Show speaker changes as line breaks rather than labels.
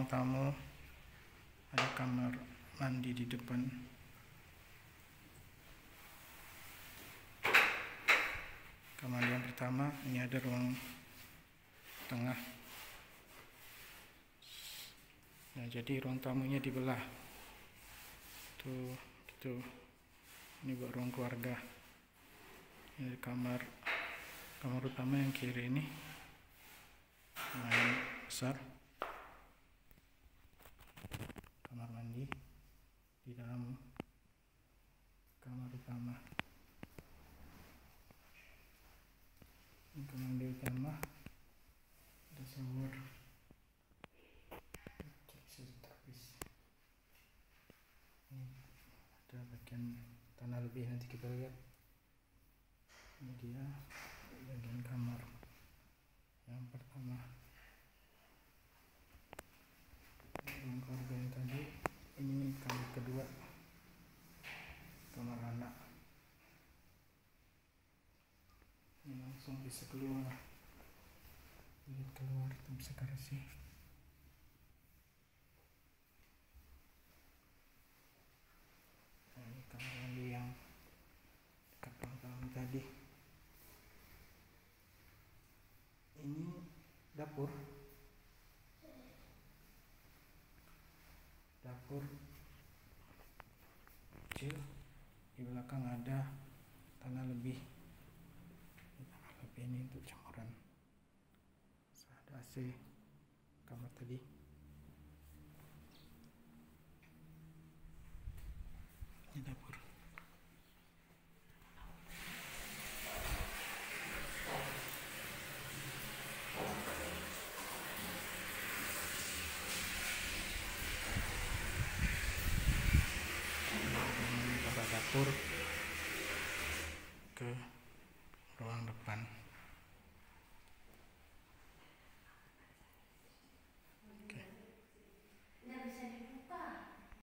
ruang tamu, ada kamar mandi di depan. Kamar yang pertama, ini ada ruang tengah. Nah, jadi ruang tamunya dibelah. Tuh, gitu. Ini buat ruang keluarga. Ini kamar utama yang kiri ini, lumayan besar. Kamar mandi di dalam kamar utama. Ini kamar mandi utama, ada shower. Ini ada bagian tanah lebih, nanti kita lihat. Ini dia bagian kamar yang pertama. Ruang keluarga yang tadi, ini kamar kedua, kamar anak. Ini langsung bisa keluar, lihat keluar, bisa kasih. Nah, ini kamar mandi yang dekat ruang tamu tadi. Ini dapur kecil, di belakang ada tanah lebih. Tanah lebih ini untuk jemuran. Ada AC kamar tadi. Ini dapur. Dapur ke ruang depan.